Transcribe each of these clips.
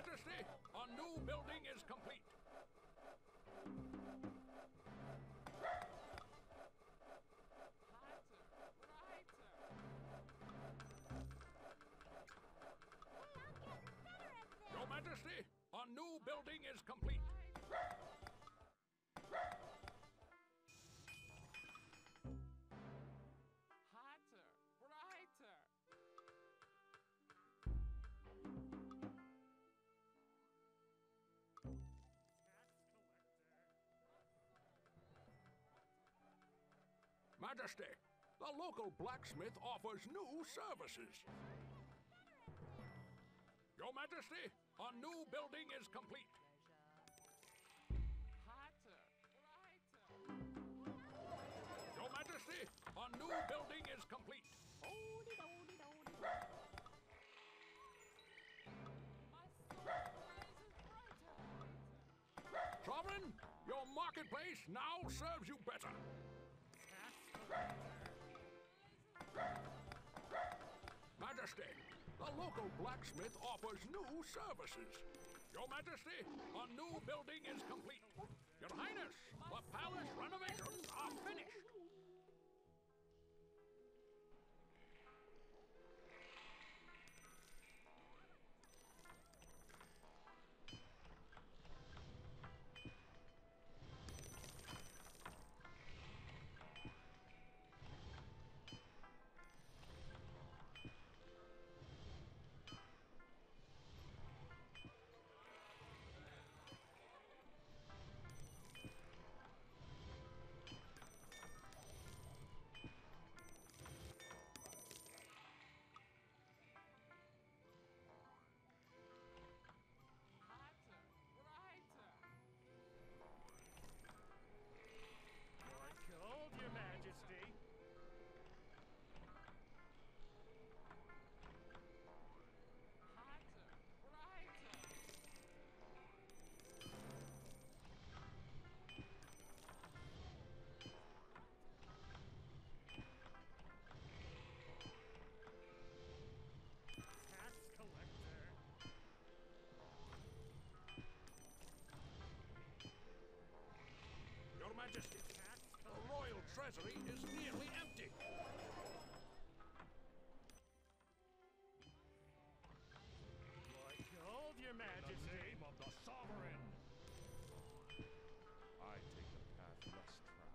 Majesty, a new building is complete. Your Majesty, a new building is complete. Hotter, brighter. Majesty, the local blacksmith offers new services. Your Majesty, a new building is complete. Hotter, brighter. Your Majesty, a new building is complete. My soul rises brighter. Sovereign, your marketplace now serves you better. Majesty, the local blacksmith offers new services. Your Majesty, a new building is complete. Your Highness, the palace renovations are finished. Hotter, brighter. You're cold, Your Majesty. Hotter, brighter. Tax collector. Your Majesty, the royal treasury is nearly empty. You're cold, Your Majesty. In the name of the sovereign, I take the path less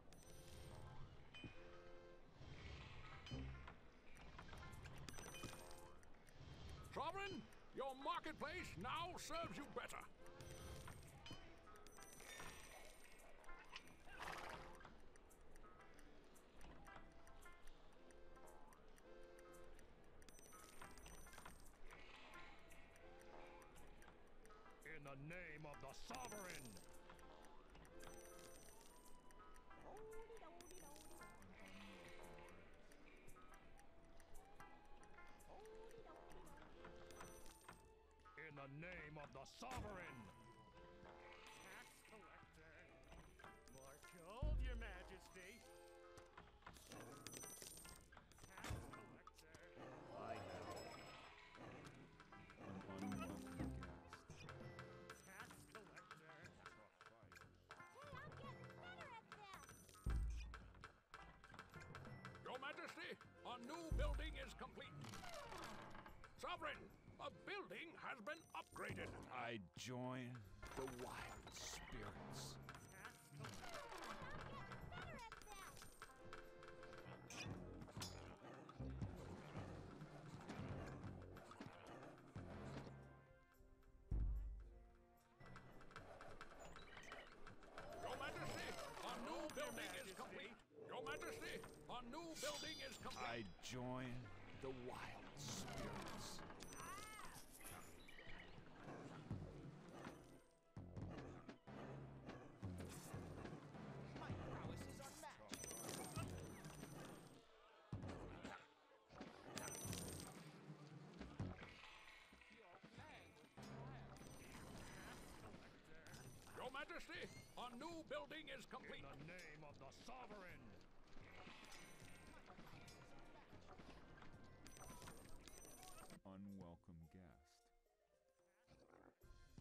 traveled. Sovereign, your marketplace now serves you better. In the name of the sovereign, in the name of the sovereign, Tax collector. More cold, Your Majesty. Tax collector. I have an unwelcome guest. Tax collector. Your Majesty, a new building is complete. Sovereign, a building has been upgraded. I join the wild spirits. Tax collector. Your Majesty, a new building is complete. Your Majesty, a new building is complete. I join the wild spirits. My prowess is unmatched. You're playing with fire. Your Majesty, a new building is complete. In the name of the sovereign, unwelcome guest.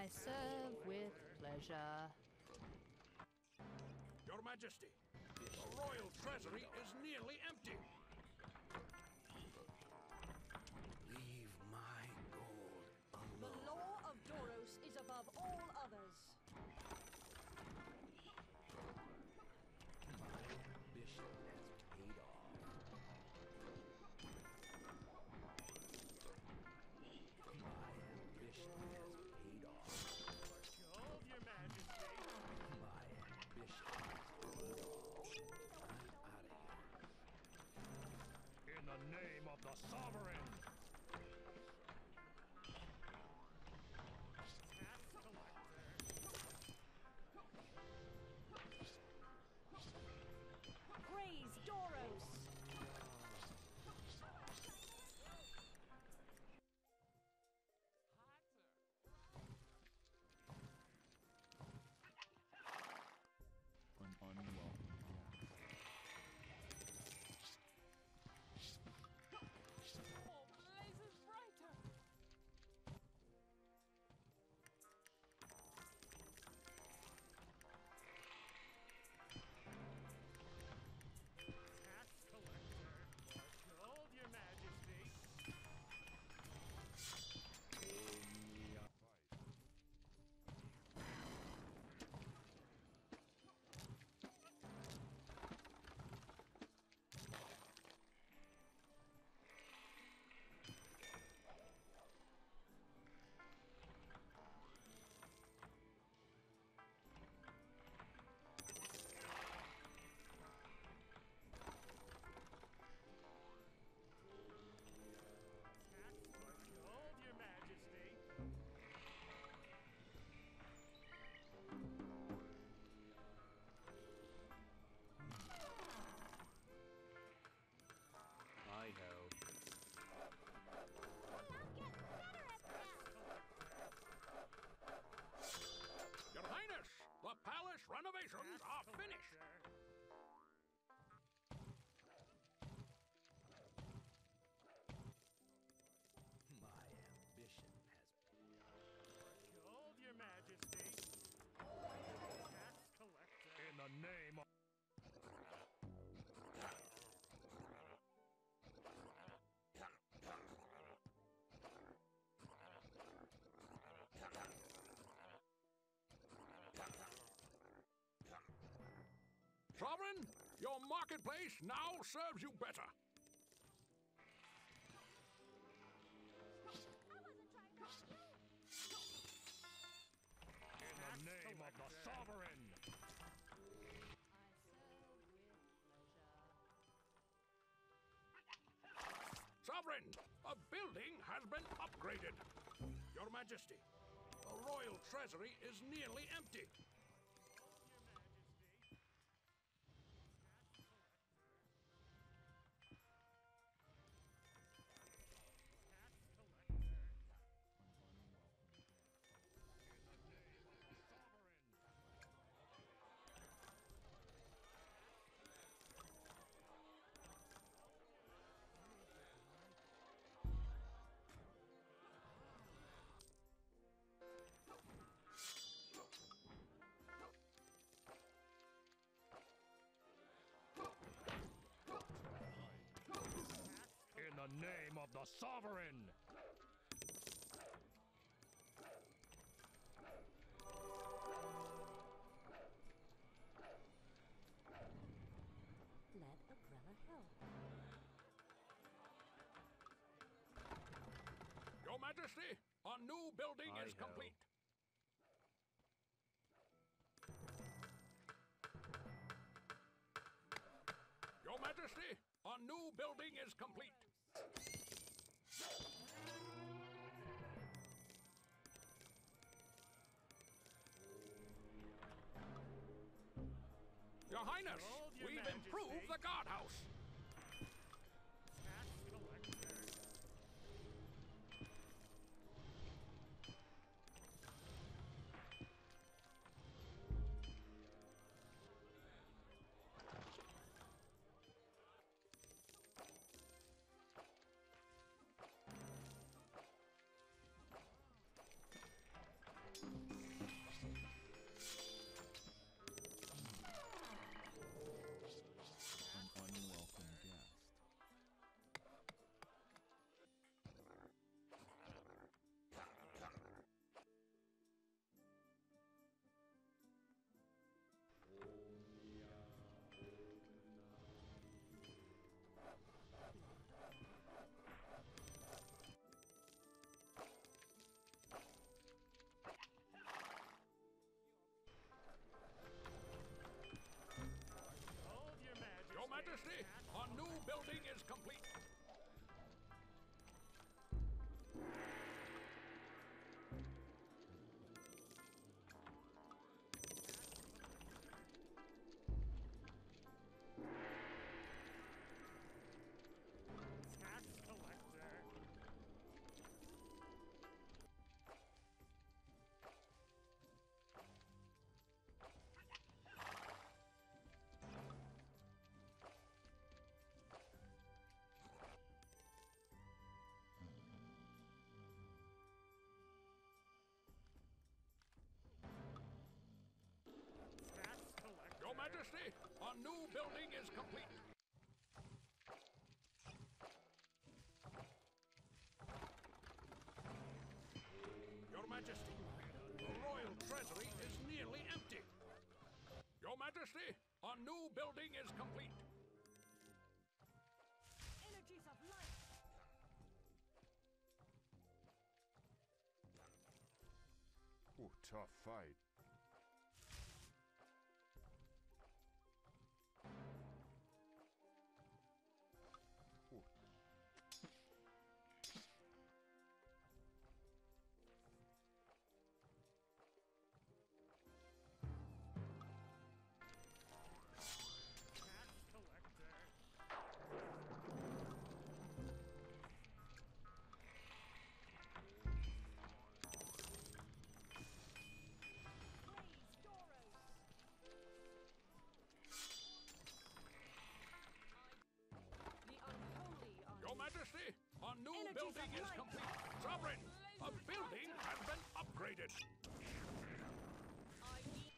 I serve with pleasure. Your Majesty, the royal treasury is nearly empty. Leave my gold alone. The law of Doros is above all others. My ambition has paid off. My ambition has paid off. Gold, Your Majesty. My ambition has paid off. I'm out of here. In the name of the sovereign. Tax collector. Praise Doros! All blazes brighter. Tax collector. Gold, Your Majesty. Gold, Your Majesty. Hi ho. Your Highness, the palace renovations are finished. My ambition has Gold, Your Majesty. Tax collector. In the name of Sovereign, your marketplace now serves you better. in the name of the sovereign. I serve with pleasure. Sovereign, a building has been upgraded. Your Majesty, the royal treasury is nearly empty. In the name of the sovereign. Let Agrella help. Your Majesty, a new building is Hi-ho. complete. Your Majesty, a new building is complete. Your Highness, Gold, Your we've Majesty. improved the guardhouse. Tax collector. Our new building is complete. Tax collector. Tax collector. Your Majesty, our new building is complete. Your Majesty, the royal treasury is nearly empty. Your Majesty, our new building is complete. Energies of light. Ooh, tough fight. Ooh. Tax collector. Praise Doros. The unholy are Your Majesty, our new Energies building of is light. complete. Sovereign, a building has been upgraded. I need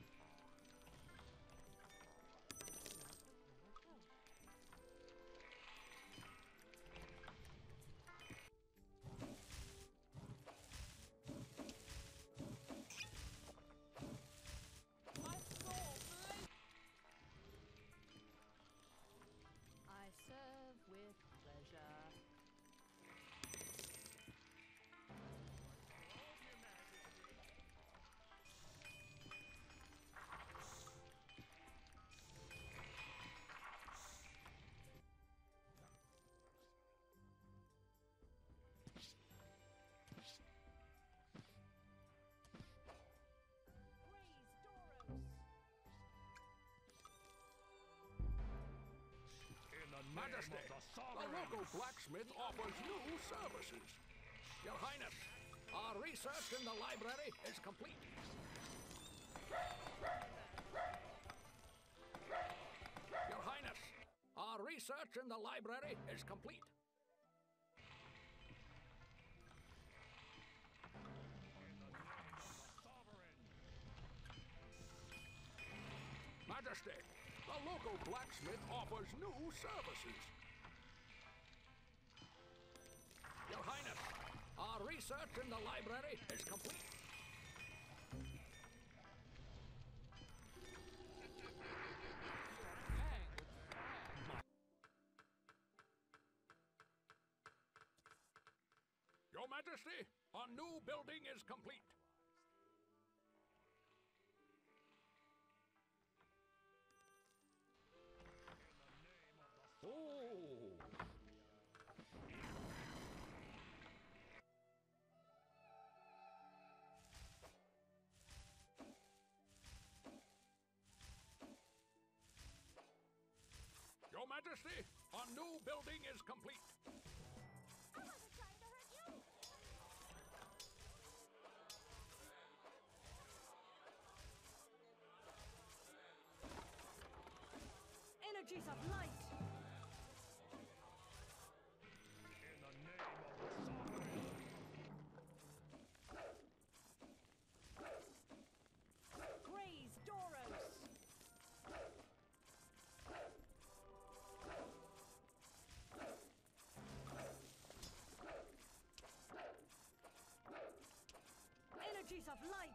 my soul blaze. I serve with pleasure. Your Majesty. Praise Doros. In the name Majesty, of the the sovereign. local blacksmith offers new services. Your Highness, our research in the library is complete. Your Highness, our research in the library is complete. Majesty, the local blacksmith offers new services. Your Highness, our research in the library is complete. Your Majesty, our new building is complete. Oh. Your Majesty, our new building is complete. I wasn't trying to hurt you. Energies of light. In the name of the sovereign. Praise Doros. Energies of light.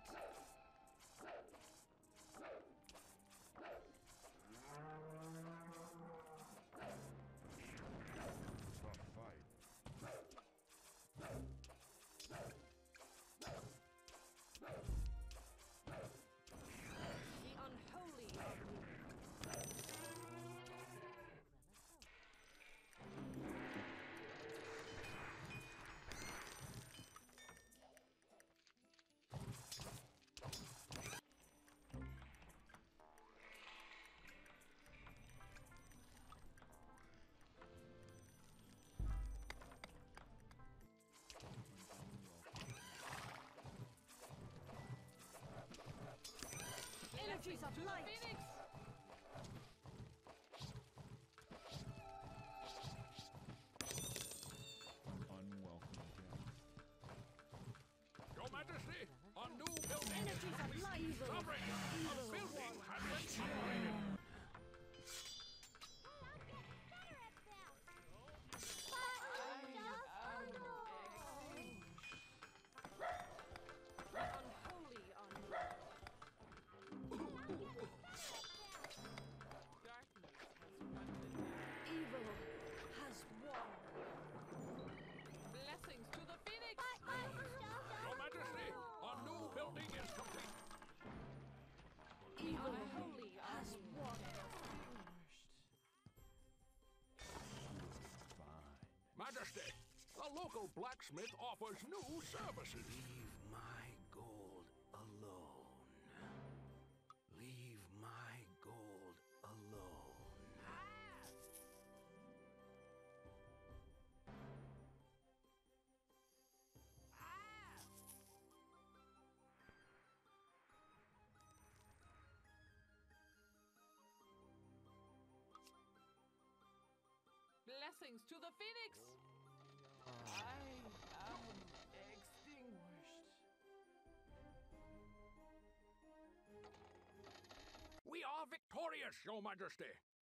Energies of light. Phoenix! Unwelcome guest. Your Majesty, a new building is Energies of complete. light. Sovereign, a building has been upgraded. Unholy unlock. Darkness has run the day. Evil has won. Blessings to the Phoenix! Your Majesty, a new building is complete. Evil Unholy has won. Fine. Majesty, the local blacksmith offers new services. Leave my gold alone. Leave my gold alone. Blessings to the Phoenix! I am extinguished. We are victorious, Your Majesty.